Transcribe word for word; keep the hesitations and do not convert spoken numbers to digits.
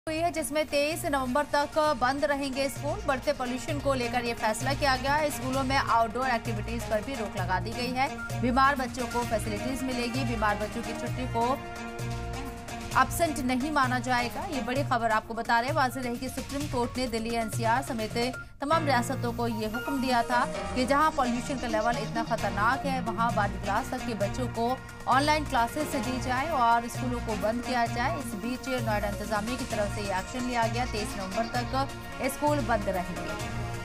हुई है जिसमें तेईस नवंबर तक बंद रहेंगे स्कूल। बढ़ते पोल्यूशन को लेकर ये फैसला किया गया है। स्कूलों में आउटडोर एक्टिविटीज पर भी रोक लगा दी गई है। बीमार बच्चों को फैसिलिटीज मिलेगी। बीमार बच्चों की छुट्टी को एब्सेंट नहीं माना जाएगा। ये बड़ी खबर आपको बता रहे हैं। वाज़ेह रहे कि सुप्रीम कोर्ट ने दिल्ली एनसीआर समेत तमाम रियासतों को ये हुक्म दिया था कि जहां पॉल्यूशन का लेवल इतना खतरनाक है वहां बारहवीं क्लास तक के बच्चों को ऑनलाइन क्लासेस दी जाए और स्कूलों को बंद किया जाए। इस बीच नोएडा इंतजामिया की तरफ से ये एक्शन लिया गया। तेईस नवंबर तक स्कूल बंद रहेंगे।